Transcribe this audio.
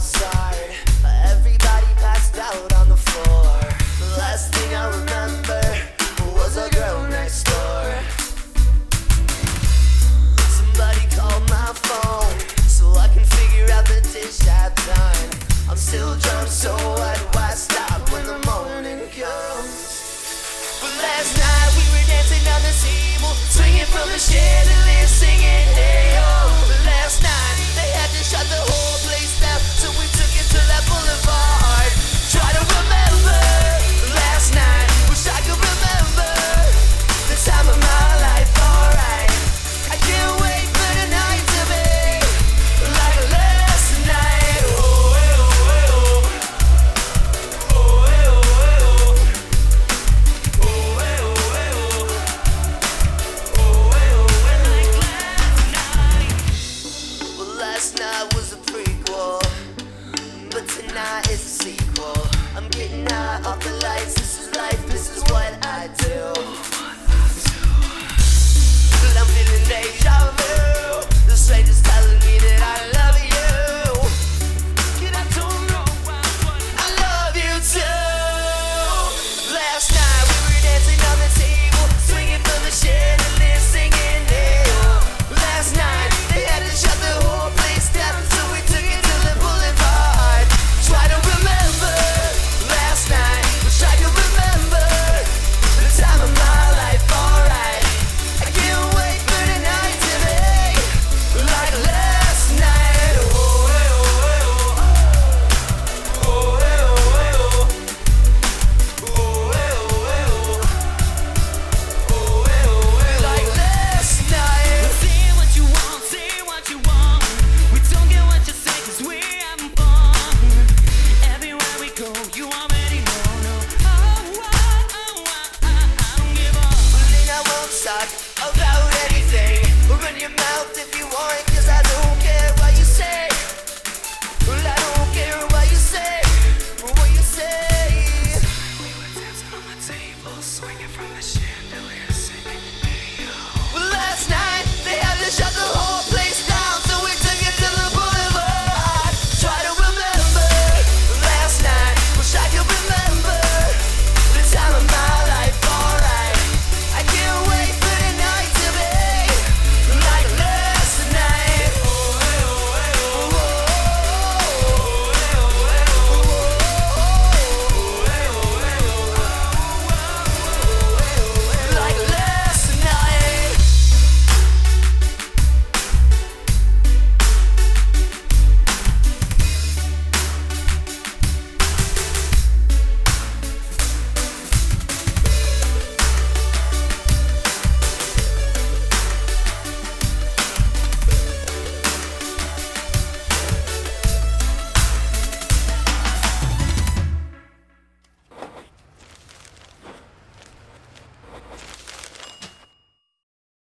outside. Everybody passed out on the floor. The last thing I remember was a girl next door. Somebody called my phone so I can figure out the dish I've done. I'm still drunk, so why do I stop when the morning comes? But last night we were dancing on the table, swinging from the chandelier, singing hey yo. But last night they had to shut the whole place down, so we took it to that boulevard. Try to remember last night, wish I could remember the time of my life. Alright, I can't wait for the night to be like last night. Oh, hey, oh, hey, oh. Oh, hey, oh, hey, oh. Oh, hey, oh, hey, oh. Oh, hey, oh, hey, oh. Well, last night was a prequel, but tonight is a sequel. I'm getting high off the lights, this is life, this is what I do. I'm feeling deja